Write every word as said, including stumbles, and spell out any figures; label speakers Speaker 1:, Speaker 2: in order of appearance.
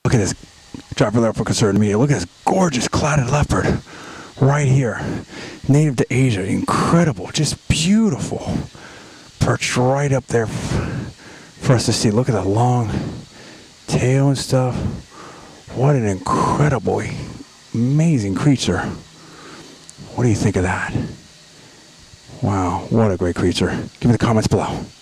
Speaker 1: Look at this. Driver Leopard concerned me. Look at this gorgeous clouded leopard right here. Native to Asia. Incredible. Just beautiful. Perched right up there for us to see. Look at the long tail and stuff. What an incredibly amazing creature. What do you think of that? Wow, what a great creature. Give me the comments below.